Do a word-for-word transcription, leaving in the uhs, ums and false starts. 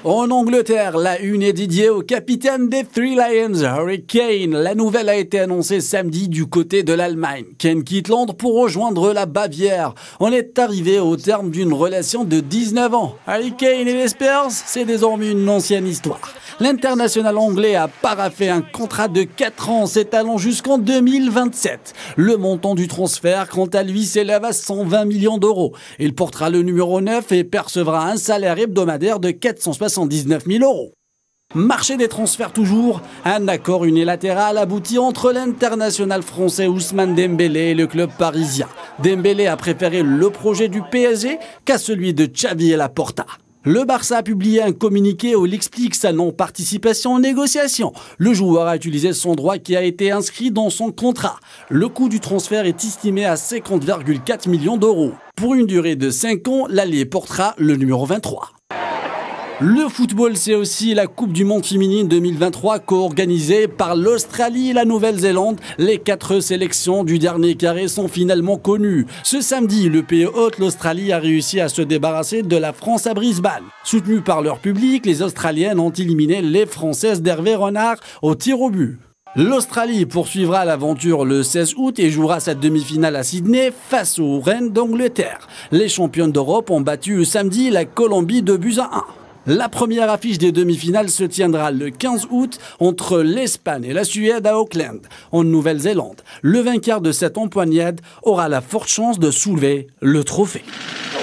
En Angleterre, la une est dédiée au capitaine des Three Lions, Harry Kane. La nouvelle a été annoncée samedi du côté de l'Allemagne. Kane quitte Londres pour rejoindre la Bavière. On est arrivé au terme d'une relation de dix-neuf ans. Harry Kane et les Spurs, c'est désormais une ancienne histoire. L'international anglais a paraphé un contrat de quatre ans s'étalant jusqu'en deux mille vingt-sept. Le montant du transfert, quant à lui, s'élève à cent vingt millions d'euros. Il portera le numéro neuf et percevra un salaire hebdomadaire de quatre cent soixante-dix-neuf mille euros. Marché des transferts toujours, un accord unilatéral aboutit entre l'international français Ousmane Dembélé et le club parisien. Dembélé a préféré le projet du P S G qu'à celui de Xavi et Laporta. Le Barça a publié un communiqué où il explique sa non-participation aux négociations. Le joueur a utilisé son droit qui a été inscrit dans son contrat. Le coût du transfert est estimé à cinquante virgule quatre millions d'euros. Pour une durée de cinq ans, l'allié portera le numéro vingt-trois. Le football, c'est aussi la Coupe du Monde féminine deux mille vingt-trois co-organisée par l'Australie et la Nouvelle-Zélande. Les quatre sélections du dernier carré sont finalement connues. Ce samedi, le pays hôte, l'Australie, a réussi à se débarrasser de la France à Brisbane. Soutenues par leur public, les Australiennes ont éliminé les Françaises d'Hervé Renard au tir au but. L'Australie poursuivra l'aventure le seize août et jouera sa demi-finale à Sydney face aux Reines d'Angleterre. Les championnes d'Europe ont battu samedi la Colombie de buts à un. La première affiche des demi-finales se tiendra le quinze août entre l'Espagne et la Suède à Auckland, en Nouvelle-Zélande. Le vainqueur de cette empoignade aura la forte chance de soulever le trophée.